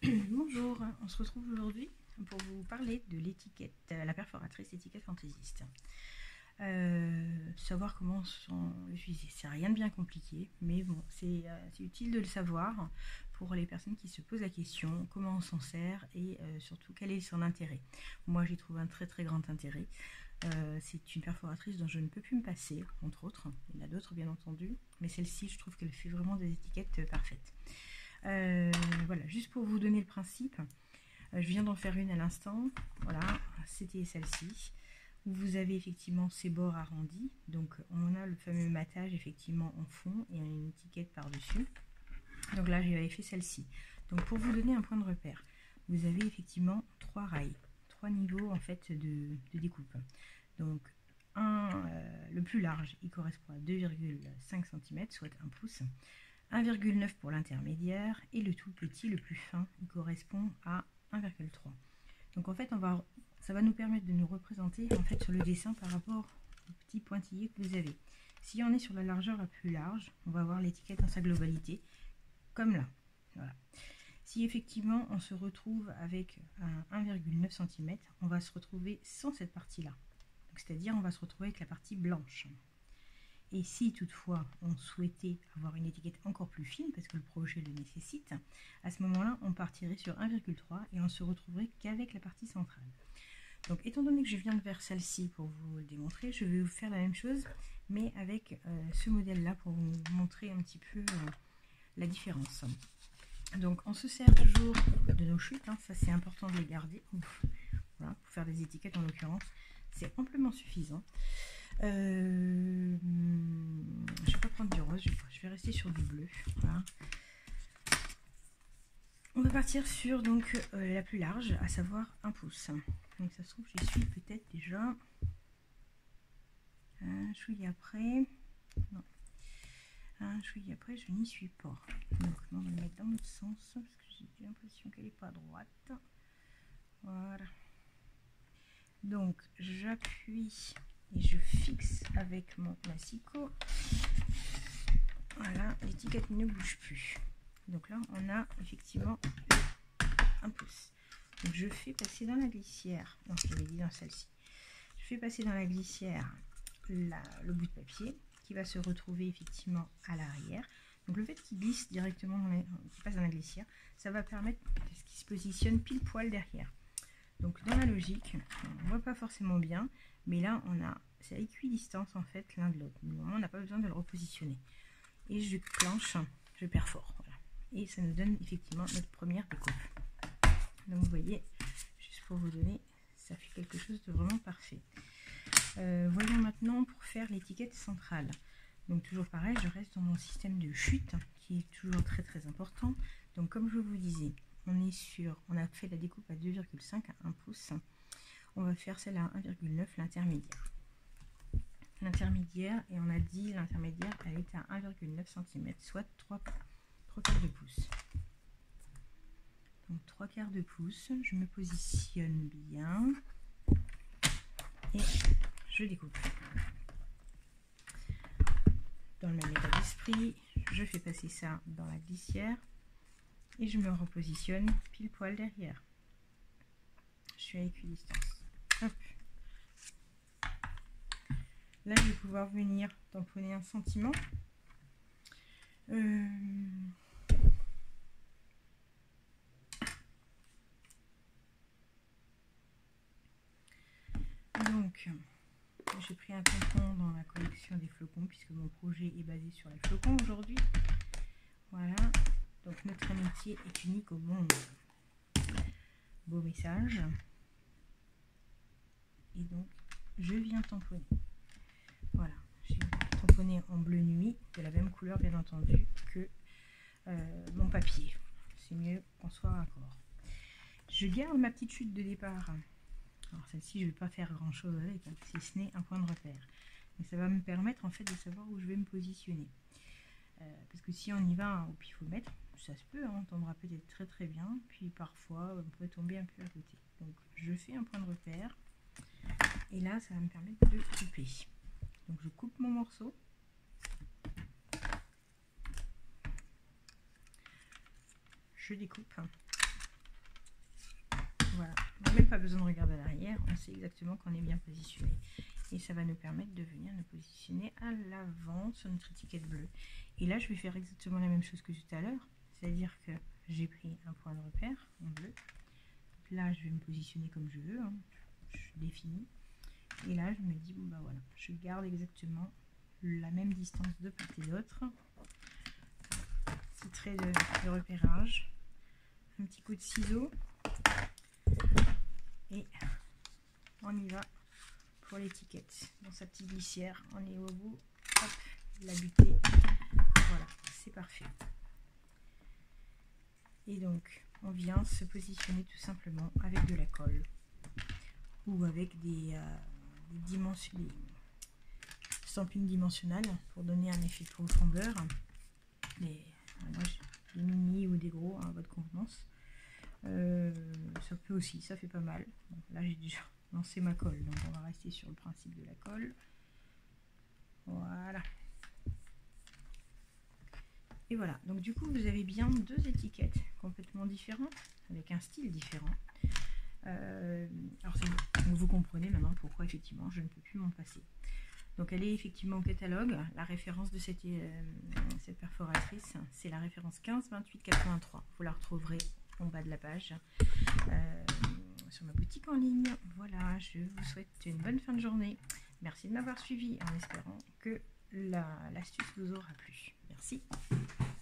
Bonjour, on se retrouve aujourd'hui pour vous parler de l'étiquette, la perforatrice étiquette fantaisiste. Savoir comment l'utiliser, c'est rien de bien compliqué, mais bon, c'est utile de le savoir pour les personnes qui se posent la question, comment on s'en sert et surtout quel est son intérêt. Moi j'y trouve un très grand intérêt. C'est une perforatrice dont je ne peux plus me passer, entre autres. Il y en a d'autres bien entendu, mais celle-ci je trouve qu'elle fait vraiment des étiquettes parfaites. Voilà, juste pour vous donner le principe, je viens d'en faire une à l'instant. Voilà, c'était celle-ci où vous avez effectivement ces bords arrondis, donc on a le fameux matage effectivement en fond et une étiquette par dessus. Donc là j'avais fait celle-ci. Donc pour vous donner un point de repère, vous avez effectivement 3 rails, 3 niveaux en fait de découpe. Donc le plus large il correspond à 2,5 cm, soit 1 pouce. 1,9 pour l'intermédiaire et le tout petit, le plus fin, il correspond à 1,3. Donc en fait, ça va nous permettre de nous représenter en fait sur le dessin par rapport au petit pointillé que vous avez. Si on est sur la largeur la plus large, on va avoir l'étiquette dans sa globalité, comme là. Voilà. Si effectivement on se retrouve avec un 1,9 cm, on va se retrouver sans cette partie-là. C'est-à-dire on va se retrouver avec la partie blanche. Et si toutefois on souhaitait avoir une étiquette encore plus fine, parce que le projet le nécessite, à ce moment-là on partirait sur 1,3 et on se retrouverait qu'avec la partie centrale. Donc étant donné que je viens de faire celle-ci pour vous le démontrer, je vais vous faire la même chose, mais avec ce modèle-là pour vous montrer un petit peu la différence. Donc on se sert toujours de nos chutes, hein, ça c'est important de les garder. Voilà, pour faire des étiquettes en l'occurrence, c'est amplement suffisant. Je ne vais pas prendre du rose, je vais rester sur du bleu. Voilà. On va partir sur donc la plus large, à savoir 1 pouce. Donc ça se trouve, j'y suis peut-être déjà un chouïa après. Non, un chouïa après, je n'y suis pas. Donc on va le mettre dans l'autre sens parce que j'ai l'impression qu'elle n'est pas droite. Voilà. Donc j'appuie et je fixe avec mon massicot. Voilà, l'étiquette ne bouge plus. Donc là, on a effectivement 1 pouce. Donc je fais passer dans la glissière, donc je l'avais dit dans celle-ci, je fais passer dans la glissière le bout de papier qui va se retrouver effectivement à l'arrière. Donc le fait qu'il glisse directement, qu'il passe dans la glissière, ça va permettre qu'il se positionne pile poil derrière. Donc dans la logique, on ne voit pas forcément bien, mais là c'est à équidistance en fait l'un de l'autre. On n'a pas besoin de le repositionner. Et je planche, je perfore. Voilà. Et ça nous donne effectivement notre première découpe. Donc vous voyez, juste pour vous donner, ça fait quelque chose de vraiment parfait. Voyons maintenant pour faire l'étiquette centrale. Donc toujours pareil, je reste dans mon système de chute qui est toujours très important. Donc comme je vous disais, on a fait la découpe à 2,5 à 1 pouce. On va faire celle à 1,9, l'intermédiaire. L'intermédiaire, et on a dit l'intermédiaire, elle est à 1,9 cm, soit 3 quarts de pouce. Donc 3 quarts de pouce, je me positionne bien et je découpe. Dans le même état d'esprit, je fais passer ça dans la glissière et je me repositionne pile poil derrière. Je suis à équidistance. Hop. Là, je vais pouvoir venir tamponner un sentiment. Donc, j'ai pris un tampon dans la collection des flocons, puisque mon projet est basé sur les flocons aujourd'hui. Voilà. Donc, notre amitié est unique au monde. Beau message. Et donc, je viens tamponner. Voilà. J'ai tamponné en bleu nuit, de la même couleur bien entendu que mon papier. C'est mieux qu'on soit raccord. Je garde ma petite chute de départ. Alors celle-ci, je ne vais pas faire grand chose avec, si ce n'est un point de repère. Mais ça va me permettre en fait de savoir où je vais me positionner. Parce que si on y va au pifomètre, ça se peut, hein, on tombera peut-être très bien, puis parfois on pourrait tomber un peu à côté. Donc je fais un point de repère, et là ça va me permettre de couper. Donc je coupe mon morceau. Je découpe. Voilà, on n'a même pas besoin de regarder à l'arrière, on sait exactement qu'on est bien positionné. Et ça va nous permettre de venir nous positionner à l'avant sur notre étiquette bleue. Et là, je vais faire exactement la même chose que tout à l'heure, c'est-à-dire que j'ai pris un point de repère en bleu. Donc là, je vais me positionner comme je veux, hein. Je définis. Et là, je me dis, bon bah voilà, je garde exactement la même distance de part et d'autre. Petit trait de repérage, un petit coup de ciseau. Et on y va pour l'étiquette. Dans sa petite glissière, on est au bout. Hop, la butée. Voilà, c'est parfait. Et donc, on vient se positionner tout simplement avec de la colle ou avec des stampines dimensionnelles pour donner un effet de profondeur. Moi, des mini ou des gros à votre convenance. Ça peut aussi, ça fait pas mal. Bon, là, j'ai déjà lancé ma colle, donc on va rester sur le principe de la colle. Voilà. Et voilà, donc du coup vous avez bien deux étiquettes complètement différentes, avec un style différent. Alors donc vous comprenez maintenant pourquoi effectivement je ne peux plus m'en passer. Donc elle est effectivement au catalogue. La référence de cette perforatrice, c'est la référence 15 28 83. Vous la retrouverez en bas de la page sur ma boutique en ligne. Voilà, je vous souhaite une bonne fin de journée. Merci de m'avoir suivi en espérant que l'astuce vous aura plu. Merci.